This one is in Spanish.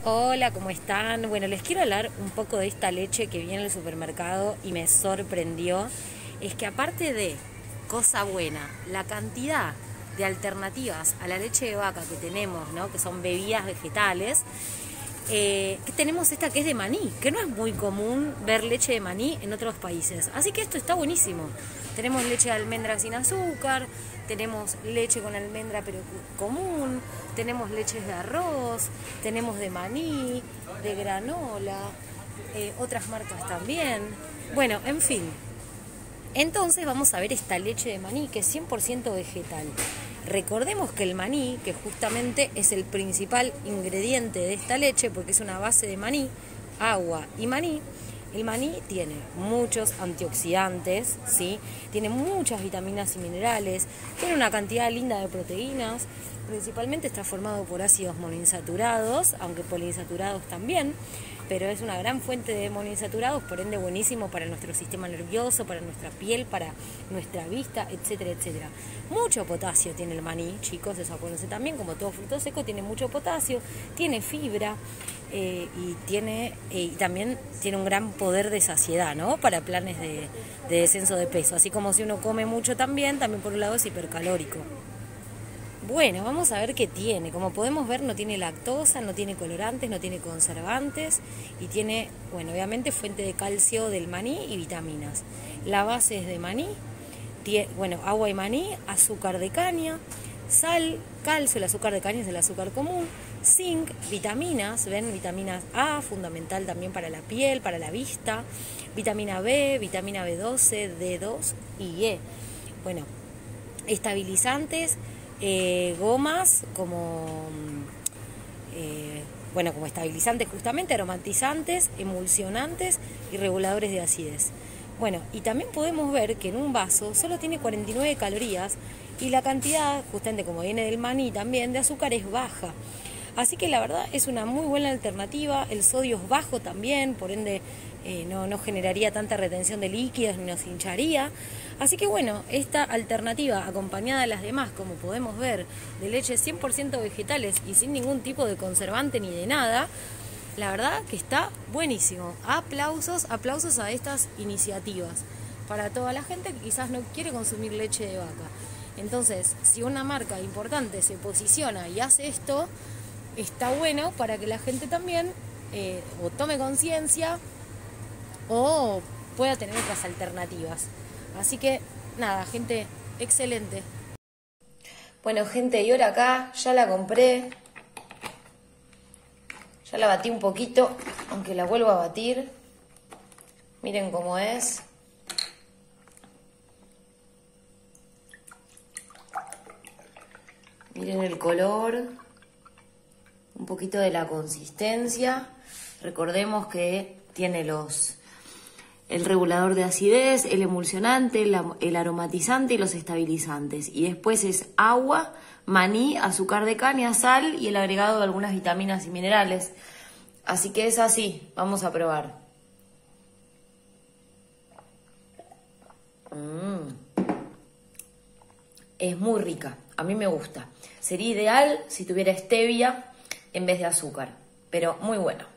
Hola, ¿cómo están? Bueno, les quiero hablar un poco de esta leche que vi en el supermercado y me sorprendió. Es que aparte de cosa buena, la cantidad de alternativas a la leche de vaca que tenemos, ¿no? Que son bebidas vegetales, que tenemos esta que es de maní, que no es muy común ver leche de maní en otros países. Así que esto está buenísimo. Tenemos leche de almendra sin azúcar, tenemos leche con almendra pero común, tenemos leches de arroz, tenemos de maní, de granola, otras marcas también. Bueno, en fin. Entonces vamos a ver esta leche de maní que es 100% vegetal. Recordemos que el maní, que justamente es el principal ingrediente de esta leche, porque es una base de maní, agua y maní, el maní tiene muchos antioxidantes, ¿sí? Tiene muchas vitaminas y minerales, tiene una cantidad linda de proteínas, principalmente está formado por ácidos monoinsaturados, aunque poliinsaturados también, pero es una gran fuente de monoinsaturados, por ende buenísimo para nuestro sistema nervioso, para nuestra piel, para nuestra vista, etcétera, etcétera. Mucho potasio tiene el maní, chicos, eso acuérdense también, como todo fruto seco tiene mucho potasio, tiene fibra y también tiene un gran poder de saciedad, ¿no? Para planes de descenso de peso, así como si uno come mucho también por un lado es hipercalórico. Bueno, vamos a ver qué tiene. Como podemos ver, no tiene lactosa, no tiene colorantes, no tiene conservantes y tiene, bueno, obviamente fuente de calcio del maní y vitaminas. La base es de maní, agua y maní, azúcar de caña, sal, calcio, el azúcar de caña es el azúcar común, zinc, vitaminas, ven, vitaminas A, fundamental también para la piel, para la vista, vitamina B, vitamina B12, D2 y E. Bueno, estabilizantes, gomas como como estabilizantes justamente, aromatizantes, emulsionantes y reguladores de acidez. Bueno, y también podemos ver que en un vaso solo tiene 49 calorías y la cantidad, justamente como viene del maní también, de azúcar es baja. Así que la verdad es una muy buena alternativa, el sodio es bajo también, por ende no generaría tanta retención de líquidos ni nos hincharía. Así que bueno, esta alternativa acompañada de las demás, como podemos ver, de leches 100% vegetales y sin ningún tipo de conservante ni de nada, la verdad que está buenísimo. Aplausos a estas iniciativas para toda la gente que quizás no quiere consumir leche de vaca. Entonces, si una marca importante se posiciona y hace esto, está bueno para que la gente también o tome conciencia o pueda tener otras alternativas. Así que nada, gente, excelente. Bueno, gente, y ahora acá ya la compré. Ya la batí un poquito, aunque la vuelvo a batir. Miren cómo es. Miren el color. Un poquito de la consistencia. Recordemos que tiene el regulador de acidez, el emulsionante, el aromatizante y los estabilizantes. Y después es agua, maní, azúcar de caña, sal y el agregado de algunas vitaminas y minerales. Así que es así, vamos a probar. Es muy rica, a mí me gusta. Sería ideal si tuviera stevia en vez de azúcar, pero muy bueno.